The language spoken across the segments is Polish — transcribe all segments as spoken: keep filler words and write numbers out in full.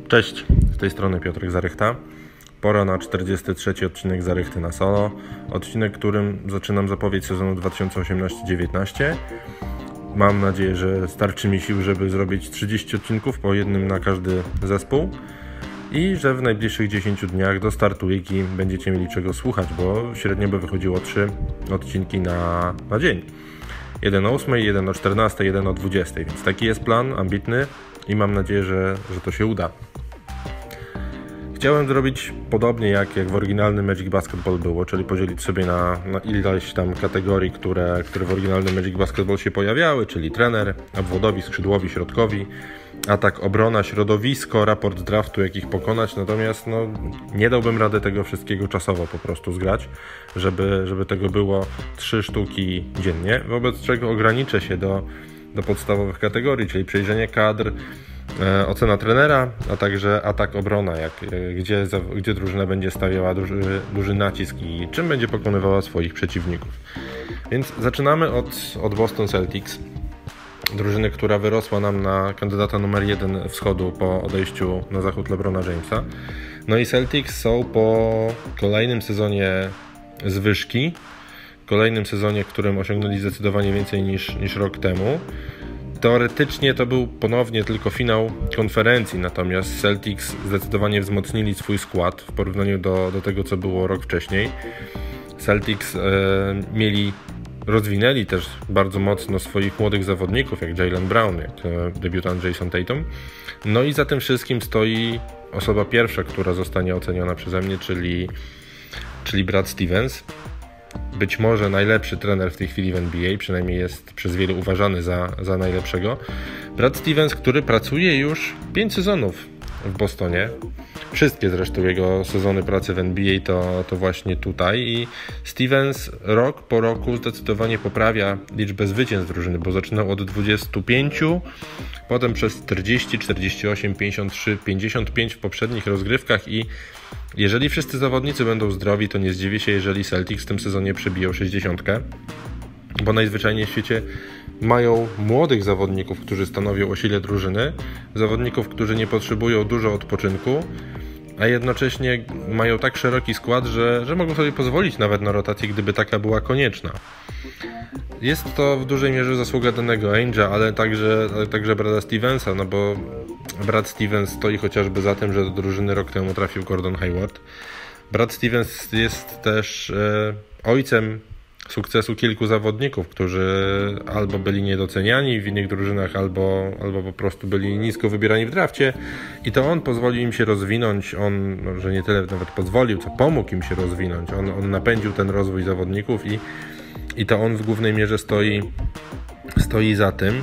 Cześć, z tej strony Piotrek Zarychta. Pora na czterdziesty trzeci odcinek Zarychty na solo. Odcinek, którym zaczynam zapowiedź sezonu dwa tysiące osiemnaście dziewiętnaście. Mam nadzieję, że starczy mi sił, żeby zrobić trzydzieści odcinków, po jednym na każdy zespół. I że w najbliższych dziesięciu dniach do startu wiki będziecie mieli czego słuchać, bo średnio by wychodziło trzy odcinki na, na dzień. Jeden o ósmej, jeden o czternastej, jeden o dwudziestej, więc taki jest plan, ambitny i mam nadzieję, że, że to się uda. Chciałem zrobić podobnie jak, jak w oryginalnym Magic Basketball było, czyli podzielić sobie na, na ileś tam kategorii, które, które w oryginalnym Magic Basketball się pojawiały, czyli trener, obwodowi, skrzydłowi, środkowi, atak, obrona, środowisko, raport draftu, jak ich pokonać, natomiast no, nie dałbym rady tego wszystkiego czasowo po prostu zgrać, żeby, żeby tego było trzy sztuki dziennie, wobec czego ograniczę się do, do podstawowych kategorii, czyli przejrzenie kadr, e, ocena trenera, a także atak, obrona, jak, e, gdzie, za, gdzie drużyna będzie stawiała duży, duży nacisk i czym będzie pokonywała swoich przeciwników. Więc zaczynamy od, od Boston Celtics. Drużyny, która wyrosła nam na kandydata numer jeden wschodu po odejściu na zachód LeBrona Jamesa. No i Celtics są po kolejnym sezonie zwyżki, kolejnym sezonie, w którym osiągnęli zdecydowanie więcej niż, niż rok temu. Teoretycznie to był ponownie tylko finał konferencji, natomiast Celtics zdecydowanie wzmocnili swój skład w porównaniu do, do tego, co było rok wcześniej. Celtics e, mieli Rozwinęli też bardzo mocno swoich młodych zawodników, jak Jaylen Brown, jak debiutant Jason Tatum. No i za tym wszystkim stoi osoba pierwsza, która zostanie oceniona przeze mnie, czyli, czyli Brad Stevens. Być może najlepszy trener w tej chwili w N B A, przynajmniej jest przez wielu uważany za, za najlepszego. Brad Stevens, który pracuje już pięć sezonów w Bostonie. Wszystkie zresztą jego sezony pracy w N B A to, to właśnie tutaj i Stevens rok po roku zdecydowanie poprawia liczbę zwycięstw drużyny, bo zaczynał od dwudziestu pięciu, potem przez czterdzieści, czterdzieści osiem, pięćdziesiąt trzy, pięćdziesiąt pięć w poprzednich rozgrywkach i jeżeli wszyscy zawodnicy będą zdrowi, to nie zdziwię się, jeżeli Celtics w tym sezonie przebiją sześćdziesiątkę, bo najzwyczajniej w świecie mają młodych zawodników, którzy stanowią o sile drużyny, zawodników, którzy nie potrzebują dużo odpoczynku, a jednocześnie mają tak szeroki skład, że, że mogą sobie pozwolić nawet na rotację, gdyby taka była konieczna. Jest to w dużej mierze zasługa danego Ainge'a, ale także, ale także Brada Stevensa, no bo Brad Stevens stoi chociażby za tym, że do drużyny rok temu trafił Gordon Hayward. Brad Stevens jest też e, ojcem sukcesu kilku zawodników, którzy albo byli niedoceniani w innych drużynach, albo, albo po prostu byli nisko wybierani w drafcie i to on pozwolił im się rozwinąć, on, no, że nie tyle nawet pozwolił, co pomógł im się rozwinąć, on, on napędził ten rozwój zawodników i, i to on w głównej mierze stoi, stoi za tym.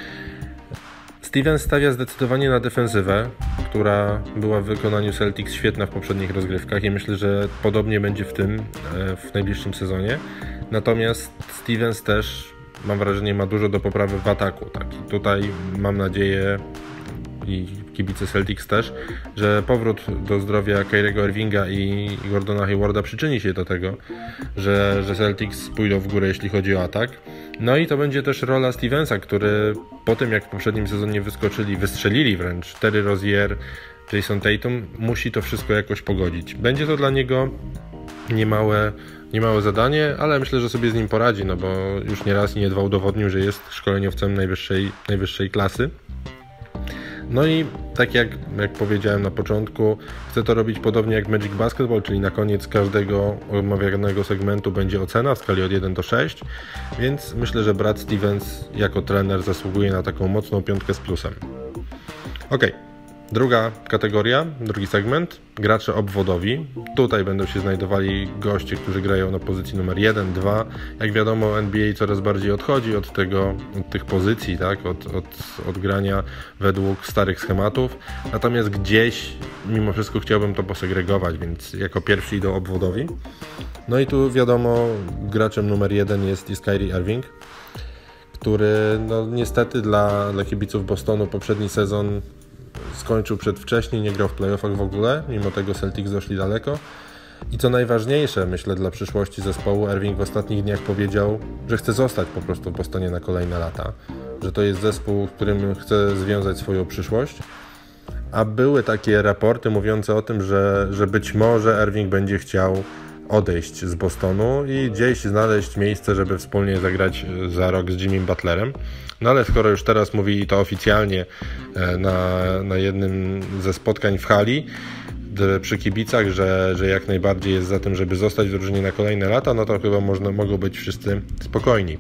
Stevens stawia zdecydowanie na defensywę, która była w wykonaniu Celtics świetna w poprzednich rozgrywkach i myślę, że podobnie będzie w tym, w najbliższym sezonie. Natomiast Stevens też, mam wrażenie, ma dużo do poprawy w ataku. Tak? I tutaj mam nadzieję, i kibice Celtics też, że powrót do zdrowia Kyriego Irvinga i Gordona Haywarda przyczyni się do tego, że, że Celtics pójdą w górę, jeśli chodzi o atak. No i to będzie też rola Stevensa, który po tym, jak w poprzednim sezonie wyskoczyli, wystrzelili wręcz Terry Rozier, Jason Tatum, musi to wszystko jakoś pogodzić. Będzie to dla niego niemałe, niemałe zadanie, ale myślę, że sobie z nim poradzi, no bo już nie raz i nie dwa udowodnił, że jest szkoleniowcem najwyższej, najwyższej klasy. No i tak jak, jak powiedziałem na początku, chcę to robić podobnie jak Magic Basketball, czyli na koniec każdego omawianego segmentu będzie ocena w skali od jeden do sześciu, więc myślę, że Brad Stevens jako trener zasługuje na taką mocną piątkę z plusem. Ok, druga kategoria, drugi segment, gracze obwodowi. Tutaj będą się znajdowali goście, którzy grają na pozycji numer jeden, dwa. Jak wiadomo, N B A coraz bardziej odchodzi od tego, od tych pozycji, tak? od, od, od grania według starych schematów. Natomiast gdzieś, mimo wszystko, chciałbym to posegregować, więc jako pierwsi idą obwodowi. No i tu wiadomo, graczem numer jeden jest, jest Kyrie Irving, który no, niestety dla, dla kibiców Bostonu poprzedni sezon skończył przedwcześnie, nie grał w playoffach w ogóle, mimo tego Celtics doszli daleko. I co najważniejsze, myślę, dla przyszłości zespołu, Irving w ostatnich dniach powiedział, że chce zostać po prostu w Bostonie na kolejne lata, że to jest zespół, w którym chce związać swoją przyszłość. a były takie raporty mówiące o tym, że, że być może Irving będzie chciał odejść z Bostonu i gdzieś znaleźć miejsce, żeby wspólnie zagrać za rok z Jimmym Butlerem. No ale skoro już teraz mówi to oficjalnie na, na jednym ze spotkań w hali przy kibicach, że, że jak najbardziej jest za tym, żeby zostać w drużynie na kolejne lata, no to chyba można, mogą być wszyscy spokojni.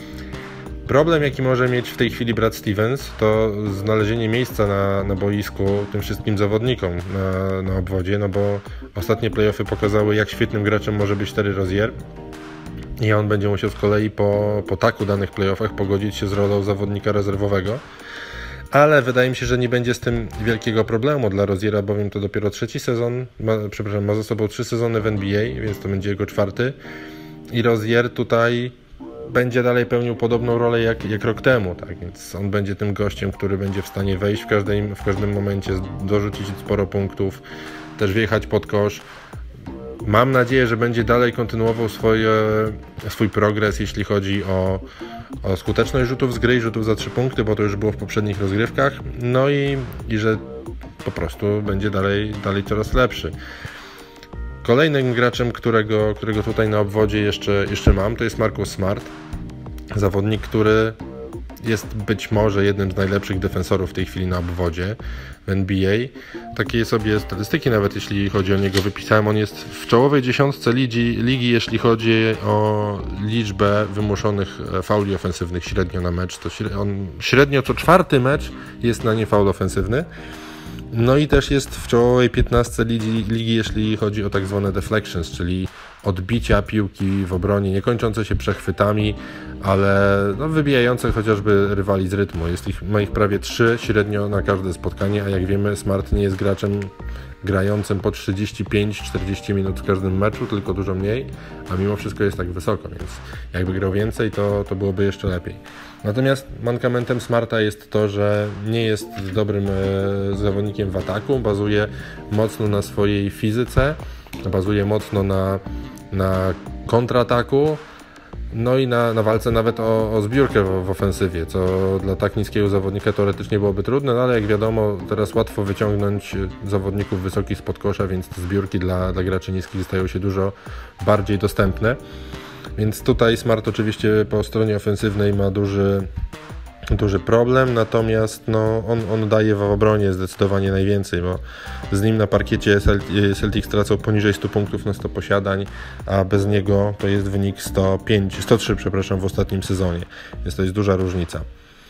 Problem, jaki może mieć w tej chwili Brad Stevens, to znalezienie miejsca na, na boisku tym wszystkim zawodnikom na, na obwodzie, no bo ostatnie playoffy pokazały, jak świetnym graczem może być Terry Rozier i on będzie musiał z kolei po, po tak udanych playoffach pogodzić się z rolą zawodnika rezerwowego, ale wydaje mi się, że nie będzie z tym wielkiego problemu dla Roziera, bowiem to dopiero trzeci sezon, ma, przepraszam, ma za sobą trzy sezony w N B A, więc to będzie jego czwarty i Rozier tutaj będzie dalej pełnił podobną rolę jak, jak rok temu, tak? Więc on będzie tym gościem, który będzie w stanie wejść w każdym, w każdym momencie, dorzucić sporo punktów, też wjechać pod kosz. Mam nadzieję, że będzie dalej kontynuował swoje, swój progres, jeśli chodzi o, o skuteczność rzutów z gry i rzutów za trzy punkty, bo to już było w poprzednich rozgrywkach, no i, i że po prostu będzie dalej, dalej coraz lepszy. Kolejnym graczem, którego, którego tutaj na obwodzie jeszcze, jeszcze mam, to jest Marcus Smart. Zawodnik, który jest być może jednym z najlepszych defensorów w tej chwili na obwodzie w N B A. Takie sobie statystyki nawet jeśli chodzi o niego wypisałem. On jest w czołowej dziesiątce ligi, ligi jeśli chodzi o liczbę wymuszonych fauli ofensywnych średnio na mecz. To on średnio co czwarty mecz jest na nie faul ofensywny. No i też jest w czołowej piętnastce ligi, ligi, jeśli chodzi o tak zwane deflections, czyli odbicia piłki w obronie, nie kończące się przechwytami, ale no, wybijające chociażby rywali z rytmu. Jest ich, ma ich prawie trzy średnio na każde spotkanie, a jak wiemy, Smart nie jest graczem grającym po trzydzieści pięć czterdzieści minut w każdym meczu, tylko dużo mniej, a mimo wszystko jest tak wysoko, więc jakby grał więcej, to, to byłoby jeszcze lepiej. Natomiast mankamentem Smarta jest to, że nie jest dobrym e, zawodnikiem w ataku, bazuje mocno na swojej fizyce, bazuje mocno na, na kontrataku, no i na, na walce nawet o, o zbiórkę w, w ofensywie, co dla tak niskiego zawodnika teoretycznie byłoby trudne, no ale jak wiadomo, teraz łatwo wyciągnąć zawodników wysokich spod kosza, więc te zbiórki dla, dla graczy niskich stają się dużo bardziej dostępne. Więc tutaj Smart oczywiście po stronie ofensywnej ma duży, duży problem, natomiast no, on, on daje w obronie zdecydowanie najwięcej, bo z nim na parkiecie Celtics tracą poniżej stu punktów na sto posiadań, a bez niego to jest wynik sto pięć, sto trzy przepraszam, w ostatnim sezonie, więc to jest duża różnica.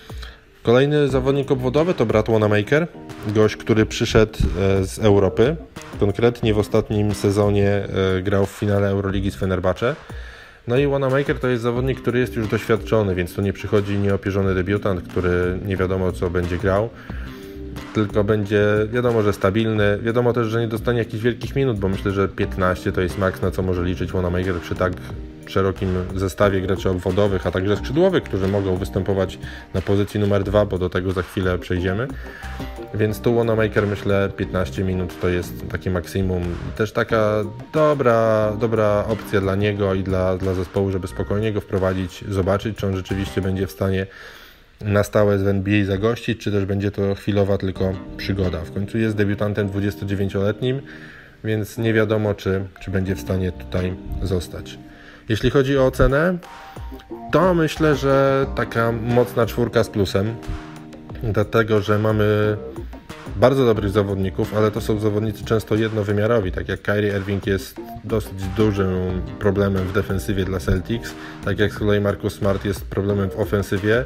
Kolejny zawodnik obwodowy to Brad Wanamaker, gość, który przyszedł z Europy, konkretnie w ostatnim sezonie grał w finale Euroligi z Fenerbahce. No i Wanamaker to jest zawodnik, który jest już doświadczony, więc to nie przychodzi nieopierzony debiutant, który nie wiadomo co będzie grał, tylko będzie wiadomo, że stabilny, wiadomo też, że nie dostanie jakichś wielkich minut, bo myślę, że piętnaście to jest maks, na co może liczyć Wanamaker przy tak szerokim zestawie graczy obwodowych, a także skrzydłowych, którzy mogą występować na pozycji numer dwa, bo do tego za chwilę przejdziemy. Więc tu Wanamaker, myślę, piętnaście minut to jest takie maksimum. Też taka dobra, dobra opcja dla niego i dla, dla zespołu, żeby spokojnie go wprowadzić, zobaczyć, czy on rzeczywiście będzie w stanie na stałe z N B A zagościć, czy też będzie to chwilowa tylko przygoda. W końcu jest debiutantem dwudziestodziewięcioletnim, więc nie wiadomo, czy, czy będzie w stanie tutaj zostać. Jeśli chodzi o ocenę, to myślę, że taka mocna czwórka z plusem, dlatego że mamy bardzo dobrych zawodników, ale to są zawodnicy często jednowymiarowi, tak jak Kyrie Irving jest dosyć dużym problemem w defensywie dla Celtics, tak jak z kolei Marcus Smart jest problemem w ofensywie,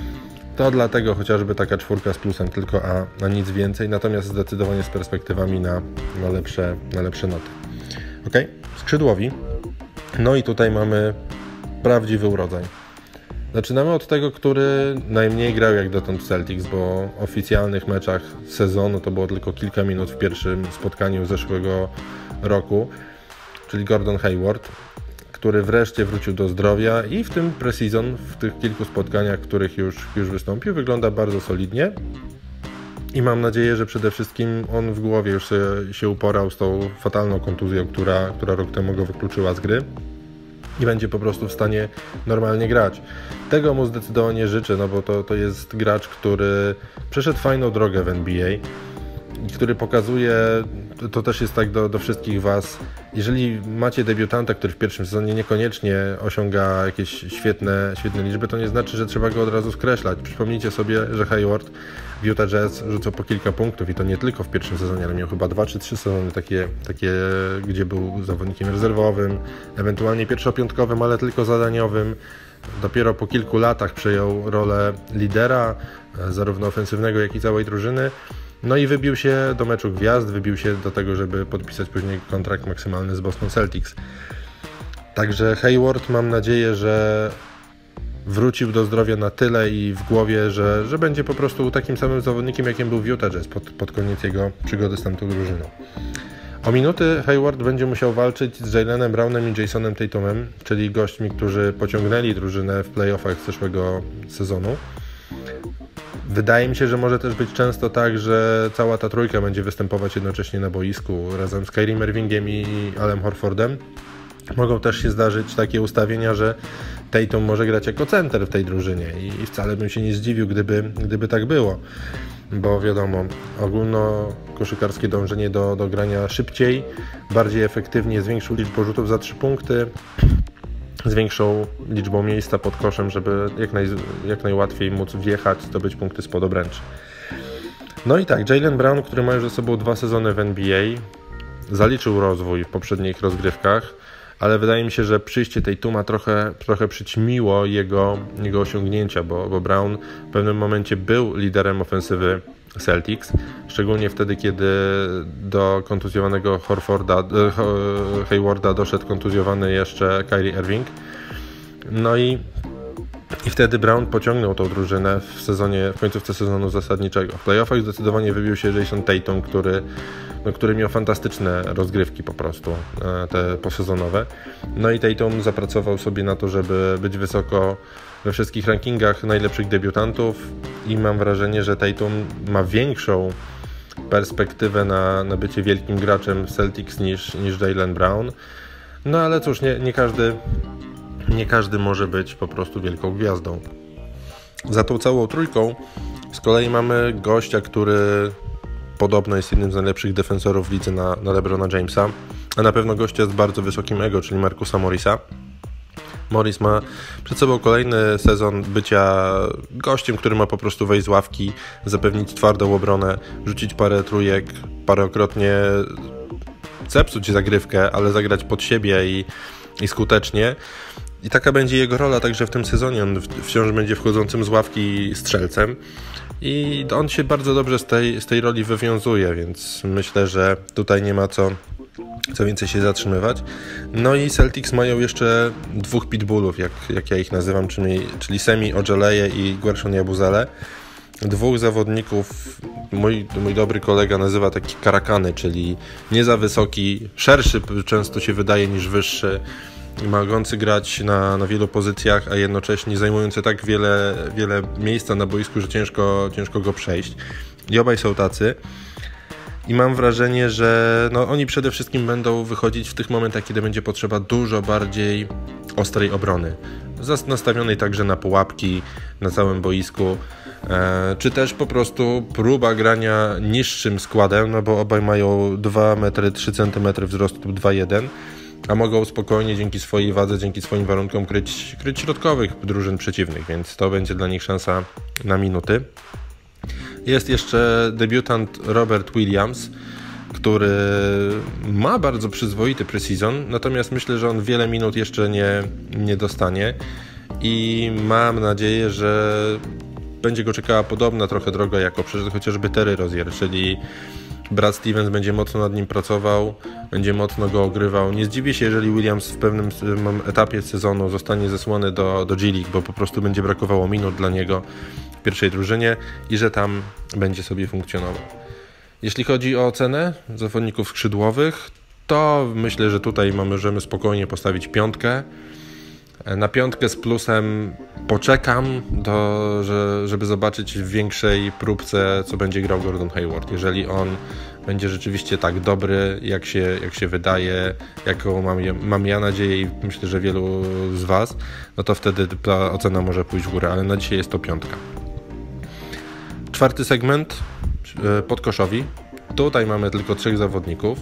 to dlatego chociażby taka czwórka z plusem tylko, a, a nic więcej, natomiast zdecydowanie z perspektywami na, na, lepsze, na lepsze noty. Ok, skrzydłowi. No i tutaj mamy prawdziwy urodzaj. Zaczynamy od tego, który najmniej grał jak dotąd w Celtics, bo w oficjalnych meczach sezonu to było tylko kilka minut w pierwszym spotkaniu zeszłego roku, czyli Gordon Hayward, który wreszcie wrócił do zdrowia i w tym pre-season, w tych kilku spotkaniach, w których już, już wystąpił, wygląda bardzo solidnie. I mam nadzieję, że przede wszystkim on w głowie już się, się uporał z tą fatalną kontuzją, która, która rok temu go wykluczyła z gry i będzie po prostu w stanie normalnie grać. Tego mu zdecydowanie życzę, no bo to, to jest gracz, który przeszedł fajną drogę w N B A. który pokazuje, to też jest tak do, do wszystkich Was, jeżeli macie debiutanta, który w pierwszym sezonie niekoniecznie osiąga jakieś świetne, świetne liczby, to nie znaczy, że trzeba go od razu skreślać. Przypomnijcie sobie, że Hayward w Utah Jazz rzucał po kilka punktów i to nie tylko w pierwszym sezonie, ale miał chyba dwa czy trzy sezony takie, takie, gdzie był zawodnikiem rezerwowym, ewentualnie pierwszopiątkowym, ale tylko zadaniowym. Dopiero po kilku latach przejął rolę lidera, zarówno ofensywnego, jak i całej drużyny. No i wybił się do meczu gwiazd, wybił się do tego, żeby podpisać później kontrakt maksymalny z Boston Celtics. Także Hayward, mam nadzieję, że wrócił do zdrowia na tyle i w głowie, że, że będzie po prostu takim samym zawodnikiem, jakim był w Utah Jazz pod, pod koniec jego przygody z tamtą drużyną. O minuty Hayward będzie musiał walczyć z Jaylenem Brownem i Jasonem Tatumem, czyli gośćmi, którzy pociągnęli drużynę w playoffach z zeszłego sezonu. Wydaje mi się, że może też być często tak, że cała ta trójka będzie występować jednocześnie na boisku razem z Kyrie Irvingiem i Alem Horfordem. Mogą też się zdarzyć takie ustawienia, że Tatum może grać jako center w tej drużynie i wcale bym się nie zdziwił, gdyby, gdyby tak było. Bo wiadomo, ogólnokoszykarskie dążenie do, do grania szybciej, bardziej efektywnie, z większą liczbą rzutów za trzy punkty, z większą liczbą miejsca pod koszem, żeby jak, naj, jak najłatwiej móc wjechać, zdobyć punkty spod obręczy. No i tak, Jaylen Brown, który ma już ze sobą dwa sezony w N B A, zaliczył rozwój w poprzednich rozgrywkach, ale wydaje mi się, że przyjście Tatuma trochę, trochę przyćmiło jego, jego osiągnięcia, bo, bo Brown w pewnym momencie był liderem ofensywy Celtics, szczególnie wtedy, kiedy do kontuzjowanego Horforda, Haywarda doszedł kontuzjowany jeszcze Kyrie Irving. No i, i wtedy Brown pociągnął tą drużynę w sezonie, w końcówce sezonu zasadniczego. W playoffach zdecydowanie wybił się Jason Tatum, który, no, który miał fantastyczne rozgrywki po prostu, te posezonowe. No i Tatum zapracował sobie na to, żeby być wysoko we wszystkich rankingach najlepszych debiutantów i mam wrażenie, że Tatum ma większą perspektywę na, na bycie wielkim graczem Celtics niż, niż Jaylen Brown. No ale cóż, nie, nie, każdy, nie każdy może być po prostu wielką gwiazdą. Za tą całą trójką z kolei mamy gościa, który podobno jest jednym z najlepszych defensorów w lidze na, na LeBrona Jamesa, a na pewno gościa z bardzo wysokim ego, czyli Marcusa Morrisa. Morris ma przed sobą kolejny sezon bycia gościem, który ma po prostu wejść z ławki, zapewnić twardą obronę, rzucić parę trójek, parokrotnie zepsuć zagrywkę, ale zagrać pod siebie i, i skutecznie. I taka będzie jego rola także w tym sezonie. On wciąż będzie wchodzącym z ławki strzelcem i on się bardzo dobrze z tej, z tej roli wywiązuje, więc myślę, że tutaj nie ma co co więcej się zatrzymywać. No i Celtics mają jeszcze dwóch pitbullów, jak, jak ja ich nazywam, czyli, czyli Semi Ojeleye i Guershon Yabusele. Dwóch zawodników, mój, mój dobry kolega nazywa taki karakany, czyli nie za wysoki, szerszy często się wydaje niż wyższy, mogący grać na, na wielu pozycjach, a jednocześnie zajmujący tak wiele, wiele miejsca na boisku, że ciężko, ciężko go przejść. I obaj są tacy. I mam wrażenie, że no, oni przede wszystkim będą wychodzić w tych momentach, kiedy będzie potrzeba dużo bardziej ostrej obrony. Nastawionej także na pułapki na całym boisku, e, czy też po prostu próba grania niższym składem, no bo obaj mają dwa metry trzy centymetry wzrostu lub dwa jeden, a mogą spokojnie dzięki swojej wadze, dzięki swoim warunkom kryć, kryć środkowych drużyn przeciwnych, więc to będzie dla nich szansa na minuty. Jest jeszcze debiutant Robert Williams, który ma bardzo przyzwoity preseason, natomiast myślę, że on wiele minut jeszcze nie, nie dostanie i mam nadzieję, że będzie go czekała podobna trochę droga jak chociażby Terry Rozier, czyli Brad Stevens będzie mocno nad nim pracował, będzie mocno go ogrywał. Nie zdziwię się, jeżeli Williams w pewnym etapie sezonu zostanie zesłany do, do G League, bo po prostu będzie brakowało minut dla niego w pierwszej drużynie i że tam będzie sobie funkcjonował. Jeśli chodzi o ocenę zawodników skrzydłowych, to myślę, że tutaj możemy spokojnie postawić piątkę. Na piątkę z plusem poczekam, do, że, żeby zobaczyć w większej próbce, co będzie grał Gordon Hayward. Jeżeli on będzie rzeczywiście tak dobry, jak się, jak się wydaje, jaką mam, mam ja nadzieję i myślę, że wielu z Was, no to wtedy ta ocena może pójść w górę, ale na dzisiaj jest to piątka. Czwarty segment, podkoszowi. Tutaj mamy tylko trzech zawodników.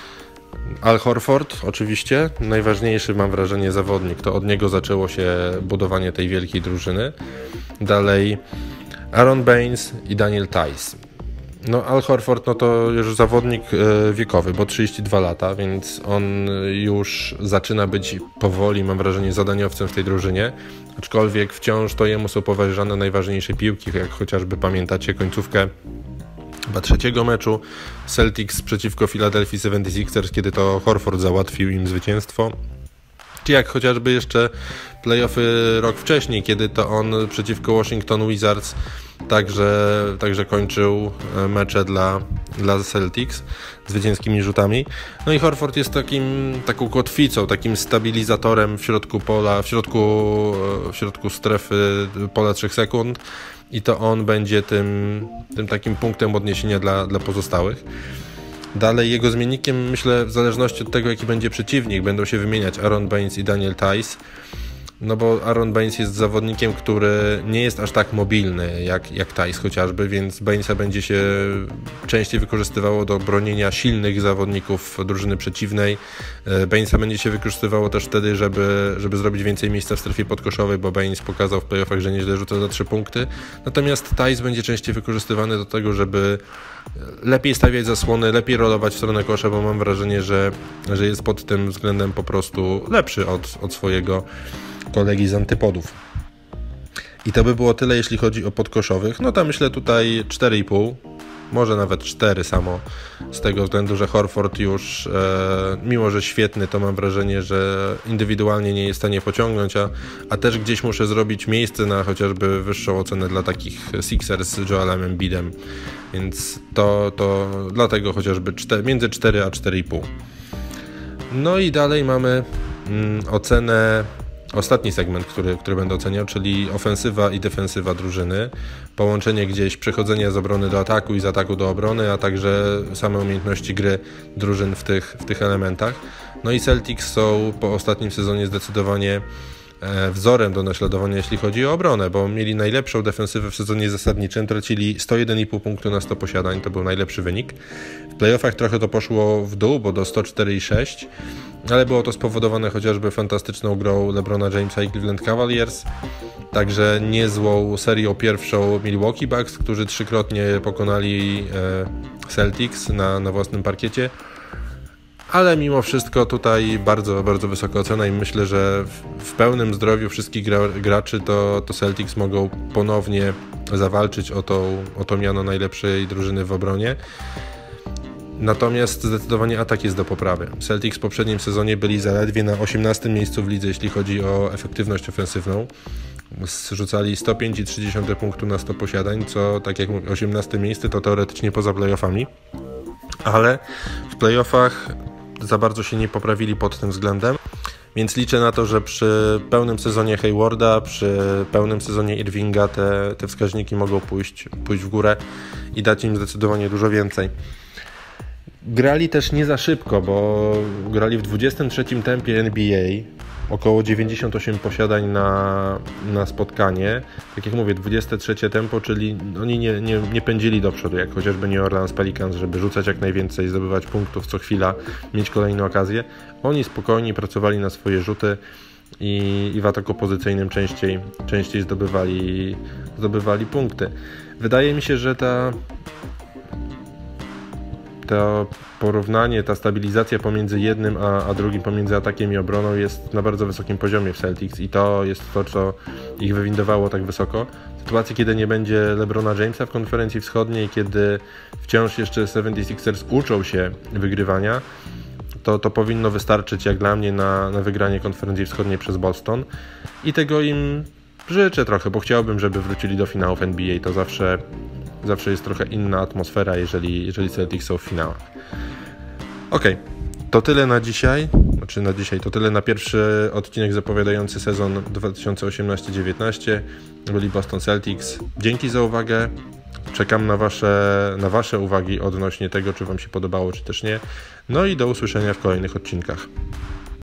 Al Horford oczywiście, najważniejszy mam wrażenie zawodnik, to od niego zaczęło się budowanie tej wielkiej drużyny. Dalej Aaron Baines i Daniel Theis. No Al Horford no to już zawodnik wiekowy, bo trzydzieści dwa lata, więc on już zaczyna być powoli, mam wrażenie, zadaniowcem w tej drużynie, aczkolwiek wciąż to jemu są powierzane najważniejsze piłki, jak chociażby pamiętacie końcówkę chyba trzeciego meczu Celtics przeciwko Philadelphia seventy-sixers, kiedy to Horford załatwił im zwycięstwo. Czy jak chociażby jeszcze playoffy rok wcześniej, kiedy to on przeciwko Washington Wizards także, także kończył mecze dla, dla Celtics zwycięskimi rzutami. No i Horford jest takim, taką kotwicą, takim stabilizatorem w środku pola, w środku, w środku strefy pola trzech sekund i to on będzie tym, tym takim punktem odniesienia dla, dla pozostałych. Dalej jego zmiennikiem, myślę, w zależności od tego, jaki będzie przeciwnik, będą się wymieniać Aaron Baines i Daniel Theis. No bo Aaron Baines jest zawodnikiem, który nie jest aż tak mobilny jak, jak Theis chociażby, więc Bainesa będzie się częściej wykorzystywało do bronienia silnych zawodników drużyny przeciwnej. Bainesa będzie się wykorzystywało też wtedy, żeby, żeby zrobić więcej miejsca w strefie podkoszowej, bo Baines pokazał w playoffach, że nieźle rzuca za trzy punkty. Natomiast Theis będzie częściej wykorzystywany do tego, żeby lepiej stawiać zasłony, lepiej rolować w stronę kosza, bo mam wrażenie, że, że jest pod tym względem po prostu lepszy od, od swojego kolegi z antypodów. I to by było tyle, jeśli chodzi o podkoszowych. No to myślę tutaj cztery i pół, może nawet cztery samo, z tego względu, że Horford już, e, mimo że świetny, to mam wrażenie, że indywidualnie nie jest w stanie pociągnąć, a, a też gdzieś muszę zrobić miejsce na chociażby wyższą ocenę dla takich Sixers z Joelem Embiidem, więc to, to dlatego chociażby cztery, między cztery a cztery i pół. No i dalej mamy mm, ocenę, ostatni segment, który, który będę oceniał, czyli ofensywa i defensywa drużyny, połączenie gdzieś przechodzenia z obrony do ataku i z ataku do obrony, a także same umiejętności gry drużyn w tych, w tych elementach. No i Celtics są po ostatnim sezonie zdecydowanie wzorem do naśladowania, jeśli chodzi o obronę, bo mieli najlepszą defensywę w sezonie zasadniczym, tracili sto jeden i pół punktu na sto posiadań, to był najlepszy wynik. W playoffach trochę to poszło w dół, bo do sto cztery i sześć, ale było to spowodowane chociażby fantastyczną grą LeBrona Jamesa i Cleveland Cavaliers, także niezłą serią pierwszą Milwaukee Bucks, którzy trzykrotnie pokonali Celtics na, na własnym parkiecie. Ale mimo wszystko tutaj bardzo, bardzo wysoka ocena i myślę, że w, w pełnym zdrowiu wszystkich gra, graczy to, to Celtics mogą ponownie zawalczyć o to, o to miano najlepszej drużyny w obronie. Natomiast zdecydowanie atak jest do poprawy. Celtics w poprzednim sezonie byli zaledwie na osiemnastym miejscu w lidze, jeśli chodzi o efektywność ofensywną. Zrzucali sto pięć i trzy dziesiąte punktu na sto posiadań, co tak jak mówię, osiemnaste miejsce to teoretycznie poza playoffami. Ale w playoffach za bardzo się nie poprawili pod tym względem, więc liczę na to, że przy pełnym sezonie Haywarda, przy pełnym sezonie Irvinga te, te wskaźniki mogą pójść, pójść w górę i dać im zdecydowanie dużo więcej. Grali też nie za szybko, bo grali w dwudziestym trzecim tempie N B A, około dziewięćdziesiąt osiem posiadań na, na spotkanie. Tak jak mówię, dwudzieste trzecie tempo, czyli oni nie, nie, nie pędzili do przodu, jak chociażby New Orleans Pelicans, żeby rzucać jak najwięcej, zdobywać punktów co chwila, mieć kolejną okazję. Oni spokojnie pracowali na swoje rzuty i, i w ataku pozycyjnym częściej, częściej zdobywali, zdobywali punkty. Wydaje mi się, że ta to porównanie, ta stabilizacja pomiędzy jednym a, a drugim, pomiędzy atakiem i obroną jest na bardzo wysokim poziomie w Celtics i to jest to, co ich wywindowało tak wysoko. W sytuacji, kiedy nie będzie LeBrona Jamesa w konferencji wschodniej, kiedy wciąż jeszcze seventy-sixers uczą się wygrywania, to, to powinno wystarczyć jak dla mnie na, na wygranie konferencji wschodniej przez Boston i tego im życzę trochę, bo chciałbym, żeby wrócili do finałów N B A, to zawsze Zawsze jest trochę inna atmosfera, jeżeli, jeżeli Celtics są w finałach. Ok, to tyle na dzisiaj. Znaczy na dzisiaj, to tyle na pierwszy odcinek zapowiadający sezon dwa tysiące osiemnaście dziewiętnaście. Byli Boston Celtics. Dzięki za uwagę. Czekam na wasze, na wasze uwagi odnośnie tego, czy wam się podobało, czy też nie. No i do usłyszenia w kolejnych odcinkach.